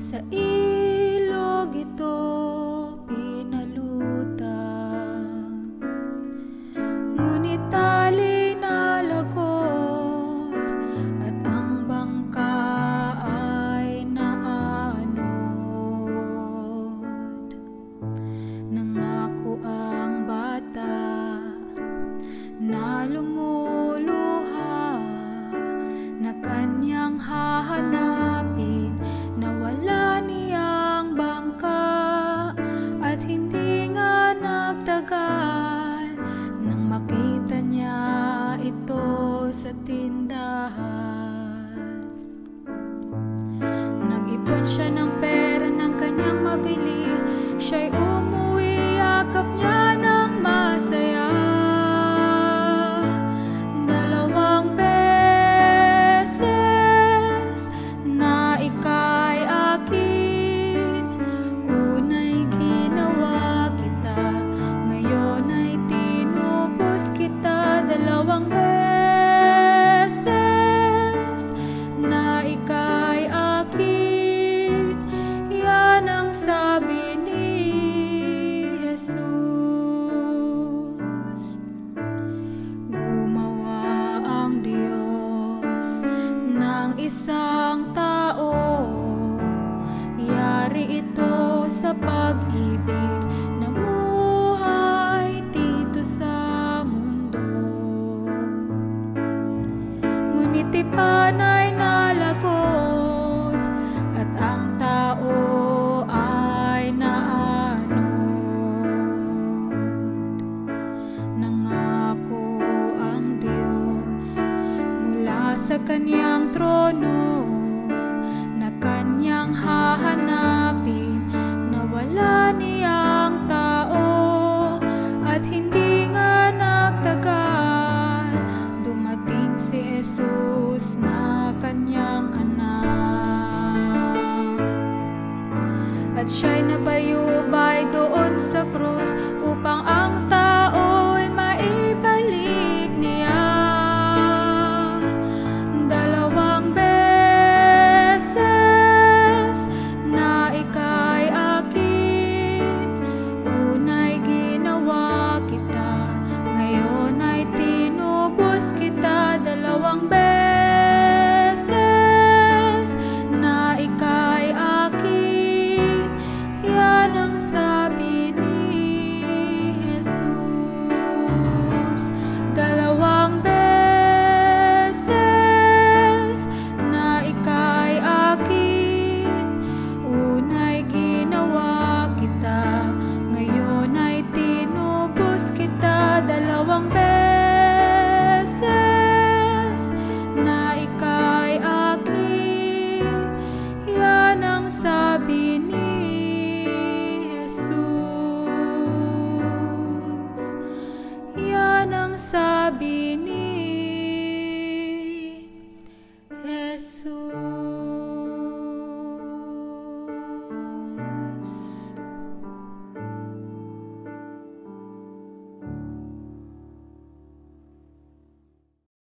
Sa ilog ito pinalutang, ngunit tali na lagot at ang bangka ay naanod. Nangako ang bata na lumuluha na kanyang hahanapin, na wala niyang bangka. At hindi nga nagtagal nang makita niya ito sa tindahan. Nag-ipon siya ng pera ng kanyang mabili, siya'y umuwi, yakap niya ng masaya. Dalawang beses na ika'y akin, una'y ginawa kita, ngayon ay tinubos kita. Dalawang beses na ika'y akin, yan ang sabi ni Jesus. Gumawa ang Diyos ng isang tao, yari ito sa pag-ibig, namuhay dito sa mundo. Ngunit ipanay nalagot at ang tao ay naanod. Nangako ang Diyos mula sa kanyang trono na kanyang hahanapin, na wala niyang tao. At hindi nga nagtagal, dumating si Jesus na kanyang anak. At siya'y nabayubay doon sa krus,